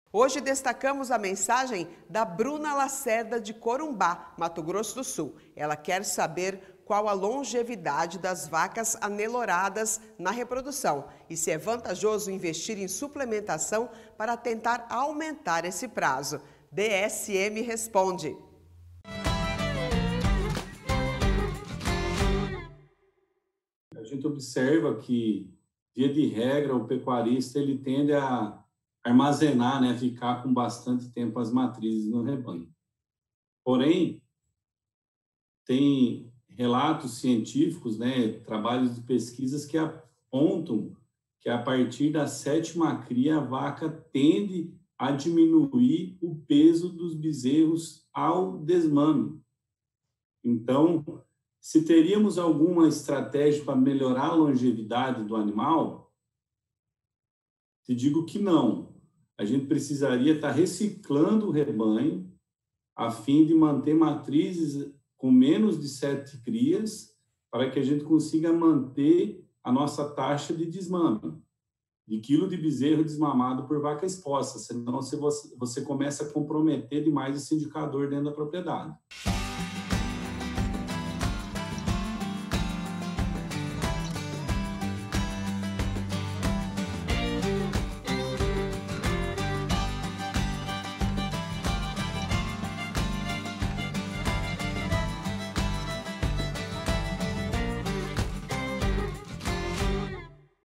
Hoje destacamos a mensagem da Bruna Lacerda de Corumbá, Mato Grosso do Sul. Ela quer saber qual a longevidade das vacas aneloradas na reprodução e se é vantajoso investir em suplementação para tentar aumentar esse prazo. DSM responde. A gente observa que, via de regra, o pecuarista ele tende a armazenar, né, ficar com bastante tempo as matrizes no rebanho. Porém, tem relatos científicos, né, trabalhos de pesquisas que apontam que a partir da 7ª cria a vaca tende a diminuir o peso dos bezerros ao desmame. Então, se teríamos alguma estratégia para melhorar a longevidade do animal, te digo que não. A gente precisaria estar reciclando o rebanho a fim de manter matrizes com menos de 7 crias para que a gente consiga manter a nossa taxa de desmame, de quilo de bezerro desmamado por vaca exposta, senão você começa a comprometer demais esse indicador dentro da propriedade.